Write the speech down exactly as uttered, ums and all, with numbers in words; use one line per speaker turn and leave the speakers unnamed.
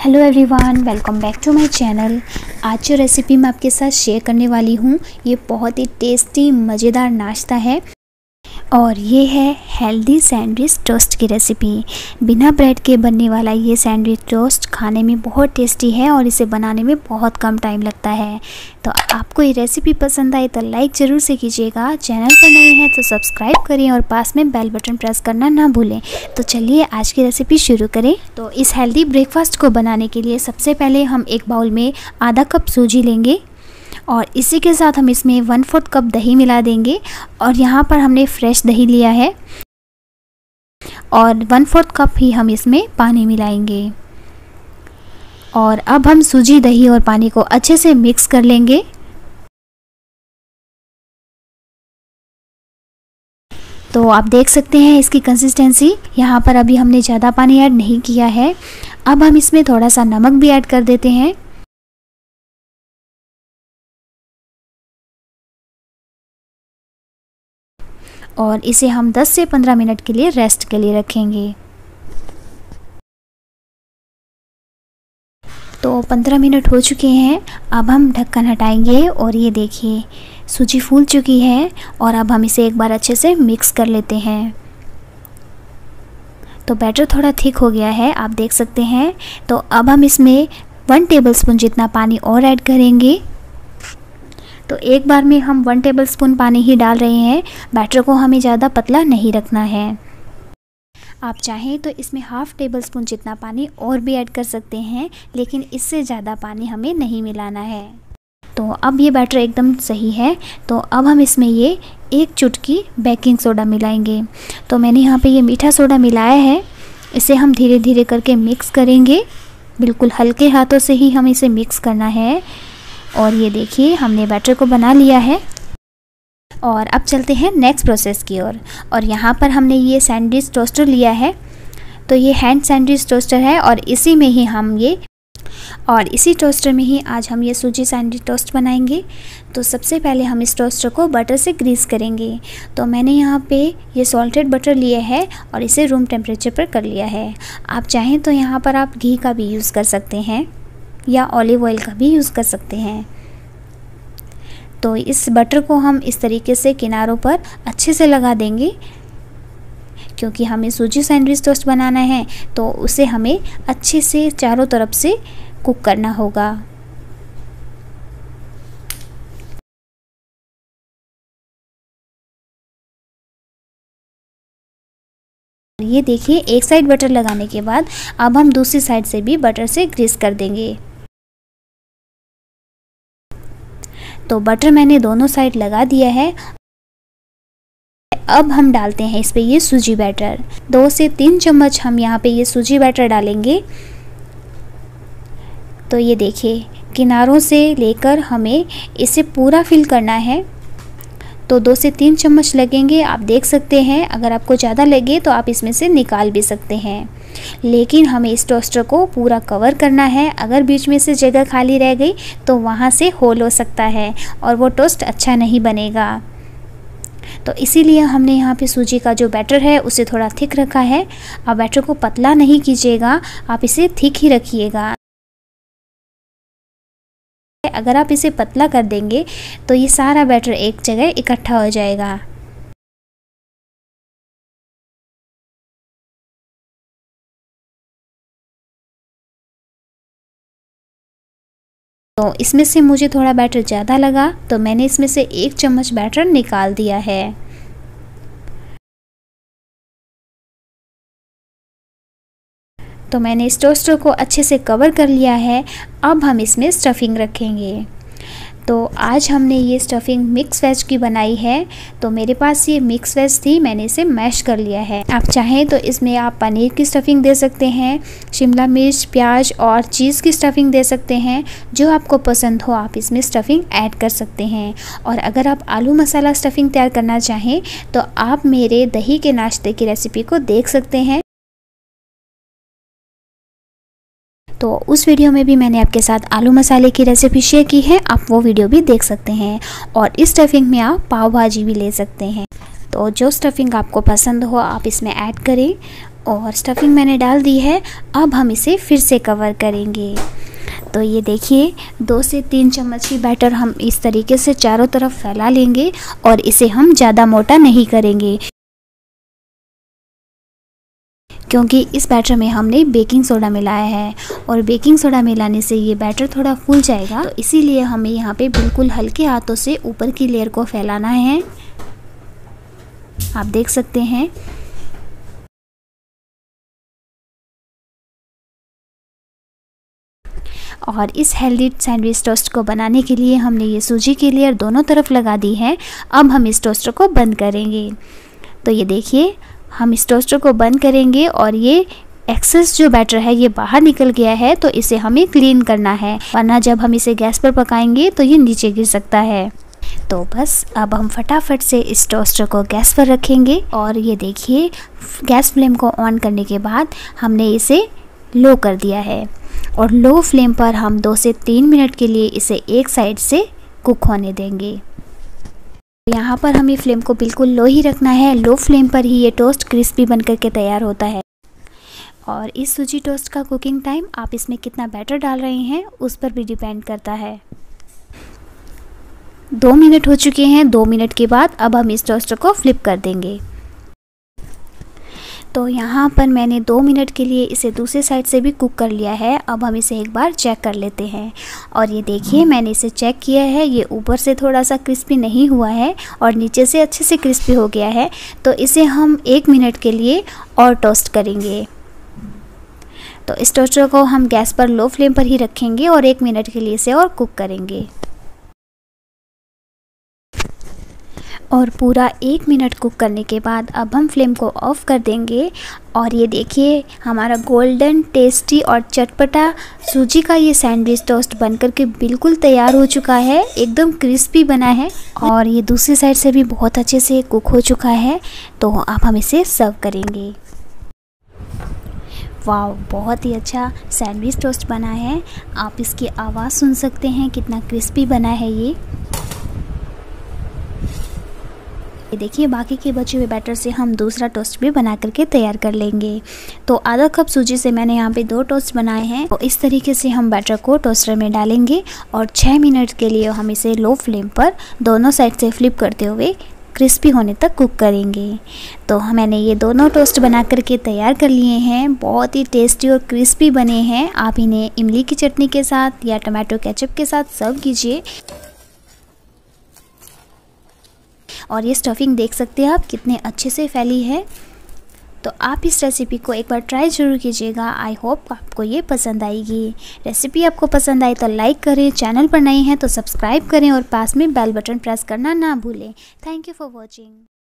Hello everyone, welcome back to my channel. आज जो recipe मैं आपके साथ शेयर करने वाली हूँ ये बहुत ही टेस्टी मज़ेदार नाश्ता है और ये है हेल्दी सैंडविच टोस्ट की रेसिपी। बिना ब्रेड के बनने वाला ये सैंडविच टोस्ट खाने में बहुत टेस्टी है और इसे बनाने में बहुत कम टाइम लगता है। तो आपको ये रेसिपी पसंद आई तो लाइक ज़रूर से कीजिएगा, चैनल पर नए हैं तो सब्सक्राइब करें और पास में बेल बटन प्रेस करना ना भूलें। तो चलिए आज की रेसिपी शुरू करें। तो इस हेल्दी ब्रेकफास्ट को बनाने के लिए सबसे पहले हम एक बाउल में आधा कप सूजी लेंगे और इसी के साथ हम इसमें वन फोर्थ कप दही मिला देंगे। और यहाँ पर हमने फ्रेश दही लिया है और वन फोर्थ कप ही हम इसमें पानी मिलाएंगे। और अब हम सूजी, दही और पानी को अच्छे से मिक्स कर लेंगे। तो आप देख सकते हैं इसकी कंसिस्टेंसी। यहाँ पर अभी हमने ज़्यादा पानी ऐड नहीं किया है। अब हम इसमें थोड़ा सा नमक भी ऐड कर देते हैं। और इसे हम दस से पंद्रह मिनट के लिए रेस्ट के लिए रखेंगे। तो पंद्रह मिनट हो चुके हैं। अब हम ढक्कन हटाएंगे और ये देखिए सूजी फूल चुकी है। और अब हम इसे एक बार अच्छे से मिक्स कर लेते हैं। तो बैटर थोड़ा थिक हो गया है, आप देख सकते हैं। तो अब हम इसमें वन टेबलस्पून जितना पानी और ऐड करेंगे। तो एक बार में हम वन टेबलस्पून पानी ही डाल रहे हैं। बैटर को हमें ज़्यादा पतला नहीं रखना है। आप चाहें तो इसमें हाफ़ टेबल स्पून जितना पानी और भी ऐड कर सकते हैं, लेकिन इससे ज़्यादा पानी हमें नहीं मिलाना है। तो अब ये बैटर एकदम सही है। तो अब हम इसमें ये एक चुटकी बेकिंग सोडा मिलाएंगे। तो मैंने यहाँ पे ये मीठा सोडा मिलाया है। इसे हम धीरे धीरे करके मिक्स करेंगे। बिल्कुल हल्के हाथों से ही हमें इसे मिक्स करना है। और ये देखिए हमने बैटर को बना लिया है। और अब चलते हैं नेक्स्ट प्रोसेस की ओर। और, और यहाँ पर हमने ये सैंडविच टोस्टर लिया है। तो ये हैंड सैंडविच टोस्टर है और इसी में ही हम ये और इसी टोस्टर में ही आज हम ये सूजी सैंडविच टोस्ट बनाएंगे। तो सबसे पहले हम इस टोस्टर को बटर से ग्रीस करेंगे। तो मैंने यहाँ पे ये सॉल्टेड बटर लिया है और इसे रूम टेम्परेचर पर कर लिया है। आप चाहें तो यहाँ पर आप घी का भी यूज़ कर सकते हैं या ऑलिव ऑयल का भी यूज़ कर सकते हैं। तो इस बटर को हम इस तरीके से किनारों पर अच्छे से लगा देंगे, क्योंकि हमें सूजी सैंडविच टोस्ट बनाना है तो उसे हमें अच्छे से चारों तरफ से कुक करना होगा। ये देखिए एक साइड बटर लगाने के बाद अब हम दूसरी साइड से भी बटर से ग्रीस कर देंगे। तो बटर मैंने दोनों साइड लगा दिया है। अब हम डालते हैं इस पे ये सूजी बैटर। दो से तीन चम्मच हम यहाँ पे ये सूजी बैटर डालेंगे। तो ये देखिए किनारों से लेकर हमें इसे पूरा फिल करना है। तो दो से तीन चम्मच लगेंगे, आप देख सकते हैं। अगर आपको ज़्यादा लगे तो आप इसमें से निकाल भी सकते हैं, लेकिन हमें इस टोस्टर को पूरा कवर करना है। अगर बीच में से जगह खाली रह गई तो वहाँ से होल हो सकता है और वो टोस्ट अच्छा नहीं बनेगा। तो इसीलिए हमने यहाँ पे सूजी का जो बैटर है उसे थोड़ा थिक रखा है। आप बैटर को पतला नहीं कीजिएगा, आप इसे थिक ही रखिएगा। अगर आप इसे पतला कर देंगे तो ये सारा बैटर एक जगह इकट्ठा हो जाएगा। तो इसमें से मुझे थोड़ा बैटर ज़्यादा लगा तो मैंने इसमें से एक चम्मच बैटर निकाल दिया है। तो मैंने इस टोस्टर को अच्छे से कवर कर लिया है। अब हम इसमें स्टफिंग रखेंगे। तो आज हमने ये स्टफिंग मिक्स वेज की बनाई है। तो मेरे पास ये मिक्स वेज थी, मैंने इसे मैश कर लिया है। आप चाहें तो इसमें आप पनीर की स्टफिंग दे सकते हैं, शिमला मिर्च, प्याज और चीज़ की स्टफिंग दे सकते हैं। जो आपको पसंद हो आप इसमें स्टफिंग ऐड कर सकते हैं। और अगर आप आलू मसाला स्टफिंग तैयार करना चाहें तो आप मेरे दही के नाश्ते की रेसिपी को देख सकते हैं। तो उस वीडियो में भी मैंने आपके साथ आलू मसाले की रेसिपी शेयर की है, आप वो वीडियो भी देख सकते हैं। और इस स्टफिंग में आप पाव भाजी भी ले सकते हैं। तो जो स्टफिंग आपको पसंद हो आप इसमें ऐड करें और स्टफिंग मैंने डाल दी है। अब हम इसे फिर से कवर करेंगे। तो ये देखिए दो से तीन चम्मच की बैटर हम इस तरीके से चारों तरफ फैला लेंगे और इसे हम ज़्यादा मोटा नहीं करेंगे, क्योंकि इस बैटर में हमने बेकिंग सोडा मिलाया है और बेकिंग सोडा मिलाने से ये बैटर थोड़ा फूल जाएगा। तो इसीलिए हमें यहाँ पे बिल्कुल हल्के हाथों से ऊपर की लेयर को फैलाना है। आप देख सकते हैं। और इस हेल्दी सैंडविच टोस्ट को बनाने के लिए हमने ये सूजी की लेयर दोनों तरफ लगा दी है। अब हम इस टोस्टर को बंद करेंगे। तो ये देखिए हम इस टोस्टर को बंद करेंगे और ये एक्सेस जो बैटर है ये बाहर निकल गया है, तो इसे हमें क्लीन करना है, वरना जब हम इसे गैस पर पकाएंगे तो ये नीचे गिर सकता है। तो बस अब हम फटाफट से इस टोस्टर को गैस पर रखेंगे और ये देखिए गैस फ्लेम को ऑन करने के बाद हमने इसे लो कर दिया है और लो फ्लेम पर हम दो से तीन मिनट के लिए इसे एक साइड से कुक होने देंगे। यहाँ पर हमें फ्लेम को बिल्कुल लो ही रखना है। लो फ्लेम पर ही ये टोस्ट क्रिस्पी बनकर के तैयार होता है। और इस सूजी टोस्ट का कुकिंग टाइम आप इसमें कितना बैटर डाल रहे हैं उस पर भी डिपेंड करता है। दो मिनट हो चुके हैं। दो मिनट के बाद अब हम इस टोस्टर को फ्लिप कर देंगे। तो यहाँ पर मैंने दो मिनट के लिए इसे दूसरी साइड से भी कुक कर लिया है। अब हम इसे एक बार चेक कर लेते हैं और ये देखिए मैंने इसे चेक किया है, ये ऊपर से थोड़ा सा क्रिस्पी नहीं हुआ है और नीचे से अच्छे से क्रिस्पी हो गया है। तो इसे हम एक मिनट के लिए और टोस्ट करेंगे। तो इस टोस्टर को हम गैस पर लो फ्लेम पर ही रखेंगे और एक मिनट के लिए इसे और कुक करेंगे। और पूरा एक मिनट कुक करने के बाद अब हम फ्लेम को ऑफ़ कर देंगे और ये देखिए हमारा गोल्डन टेस्टी और चटपटा सूजी का ये सैंडविच टोस्ट बनकर के बिल्कुल तैयार हो चुका है। एकदम क्रिस्पी बना है और ये दूसरी साइड से भी बहुत अच्छे से कुक हो चुका है। तो अब हम इसे सर्व करेंगे। वाह, बहुत ही अच्छा सैंडविच टोस्ट बना है। आप इसकी आवाज़ सुन सकते हैं कितना क्रिस्पी बना है ये। देखिए बाकी के बचे हुए बैटर से हम दूसरा टोस्ट भी बना करके तैयार कर लेंगे। तो आधा कप सूजी से मैंने यहाँ पे दो टोस्ट बनाए हैं। तो इस तरीके से हम बैटर को टोस्टर में डालेंगे और छः मिनट के लिए हम इसे लो फ्लेम पर दोनों साइड से फ्लिप करते हुए क्रिस्पी होने तक कुक करेंगे। तो मैंने ये दोनों टोस्ट बना करके तैयार कर लिए हैं। बहुत ही टेस्टी और क्रिस्पी बने हैं। आप इन्हें इमली की चटनी के साथ या टमाटो केचप के साथ सर्व कीजिए। और ये स्टफिंग देख सकते हैं आप कितने अच्छे से फैली है। तो आप इस रेसिपी को एक बार ट्राई ज़रूर कीजिएगा। आई होप आपको ये पसंद आएगी। रेसिपी आपको पसंद आई तो लाइक करें, चैनल पर नए हैं तो सब्सक्राइब करें और पास में बेल बटन प्रेस करना ना भूलें। Thank you for watching.